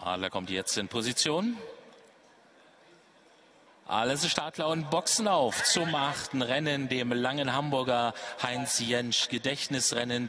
Adler kommt jetzt in Position. Alles Startler und Boxen auf zum 8. Rennen, dem langen Hamburger Heinz Jentsch Gedächtnisrennen,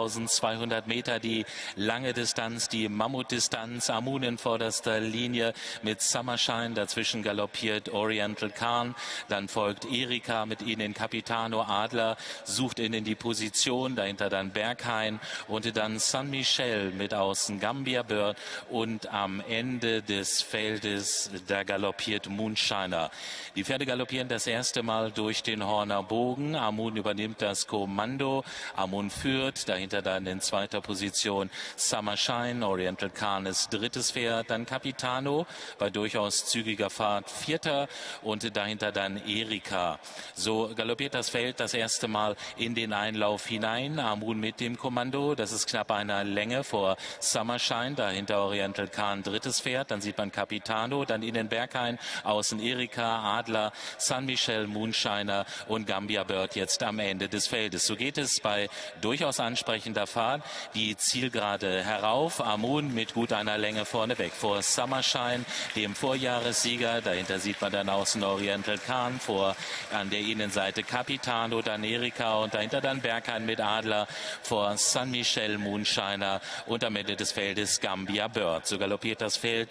3200 Meter, die lange Distanz, die Mammutdistanz. Amun in vorderster Linie mit Summershine, dazwischen galoppiert Oriental Khan, dann folgt Erika, mit ihnen Capitano. Adler sucht in die Position, dahinter dann Berghain und dann San Michel mit außen Gambia Bird und am Ende des Feldes, da galoppiert Moonshiner. Die Pferde galoppieren das erste Mal durch den Horner Bogen. Amun übernimmt das Kommando. Amun führt, dahinter dann in zweiter Position Summershine. Oriental Khan ist drittes Pferd, dann Capitano bei durchaus zügiger Fahrt vierter und dahinter dann Erika. So galoppiert das Feld das erste Mal in den Einlauf hinein. Amun mit dem Kommando, das ist knapp einer Länge vor Summershine, dahinter Oriental Khan drittes Pferd, dann sieht man Capitano, dann innen Berghain, außen Erika, Adler, San Michel, Moonshiner und Gambia Bird jetzt am Ende des Feldes. So geht es bei durchaus ansprechender Fahrt die Zielgerade herauf. Amun mit gut einer Länge vorneweg vor Summershine, dem Vorjahressieger. Dahinter sieht man dann außen Oriental Khan, vor an der Innenseite Capitano, dann Erika und dahinter dann Berghain mit Adler, vor San Michel, Moonshiner und am Ende des Feldes Gambia Bird. So galoppiert das Feld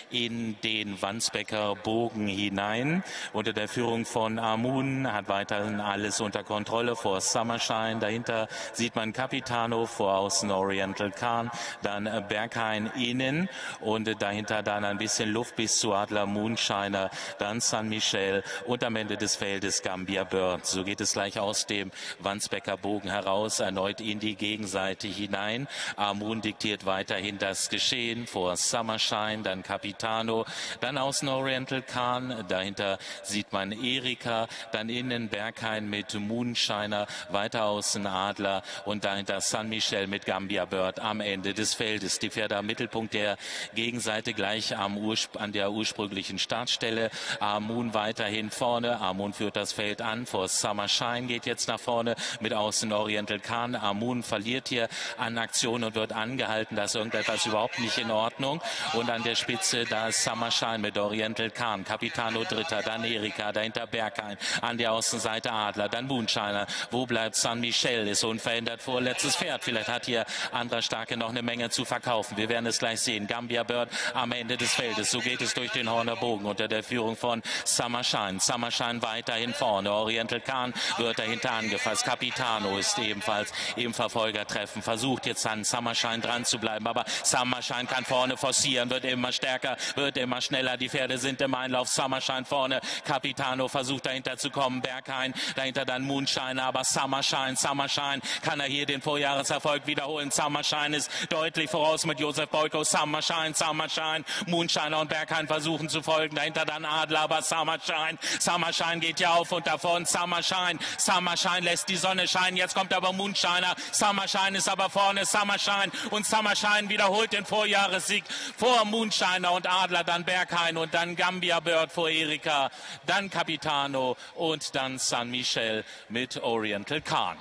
in den Wandsbecker Bogen hinein. Unter der Führung von Amun hat weiterhin alles unter Kontrolle vor Summershine. Dahinter sieht man Capitano, vor außen Oriental Khan, dann Berghain innen und dahinter dann ein bisschen Luft bis zu Adler, Moonshiner, dann San Michel und am Ende des Feldes Gambia Bird. So geht es gleich aus dem Wandsbecker Bogen heraus, erneut in die Gegenseite hinein. Amun diktiert weiterhin das Geschehen vor Summershine, dann Capitano, dann außen Oriental Khan, dahinter sieht man Erika, dann innen Berghain mit Moonshiner, weiter außen Adler und dahinter San Michel mit Gambia Bird am Ende des Feldes. Die Pferde am Mittelpunkt der Gegenseite gleich an der ursprünglichen Startstelle. Amun weiterhin vorne. Amun führt das Feld an. Vor Summershine geht jetzt nach vorne mit außen Oriental Khan. Amun verliert hier an Aktion und wird angehalten. Da ist irgendetwas überhaupt nicht in Ordnung. Und an der Spitze, da ist Summershine mit Oriental Khan. Capitano dritter, dann Erika, dahinter Berghain, an der Außenseite Adler, dann Moonshiner. Wo bleibt San Michel? Ist unverändert vorletztes Pferd. Vielleicht hat hier Andra Starke noch eine Menge zu verkaufen. Wir werden es gleich sehen. Gambia Bird am Ende des Feldes. So geht es durch den Horner Bogen unter der Führung von Summershine. Summershine weiterhin vorne. Oriental Khan wird dahinter angefasst. Capitano ist ebenfalls im Verfolgertreffen. Versucht jetzt an Summershine dran zu bleiben. Aber Summershine kann vorne forcieren, wird immer stärker, wird immer schneller. Die Pferde sind im Einlauf. Summershine vorne. Capitano versucht dahinter zu kommen. Berghain, dahinter dann Moonshiner. Aber Summershine kann er hier den Vorjahreserfolg wiederholen. Summershine ist deutlich voraus mit Josef Boyko. Summershine, Moonshiner und Berghain versuchen zu folgen. Dahinter dann Adler, aber Summershine geht ja auf und davon. Summershine lässt die Sonne scheinen. Jetzt kommt aber Moonshiner. Summershine ist aber vorne. Summershine wiederholt den Vorjahressieg vor Moonshiner und Adler, dann Berghain und dann Gambia Bird vor Erika, dann Capitano und dann San Michel mit Oriental Khan.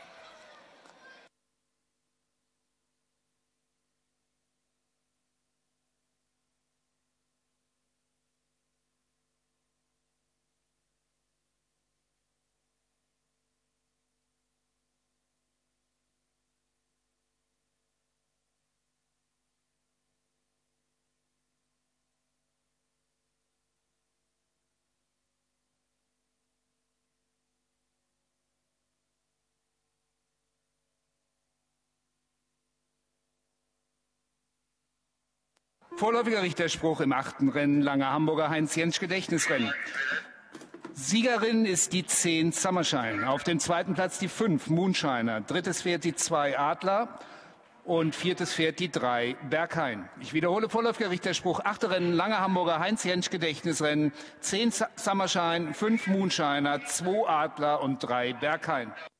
Vorläufiger Richterspruch im 8. Rennen, langer Hamburger Heinz Jentsch Gedächtnisrennen. Siegerin ist die 10 Summershine. Auf dem zweiten Platz die 5 Moonshiner. Drittes Pferd die 2 Adler. Und viertes Pferd die 3 Berghain. Ich wiederhole vorläufiger Richterspruch. 8. Rennen, langer Hamburger Heinz Jentsch Gedächtnisrennen. 10 Summershine, 5 Moonshiner, 2 Adler und 3 Berghain.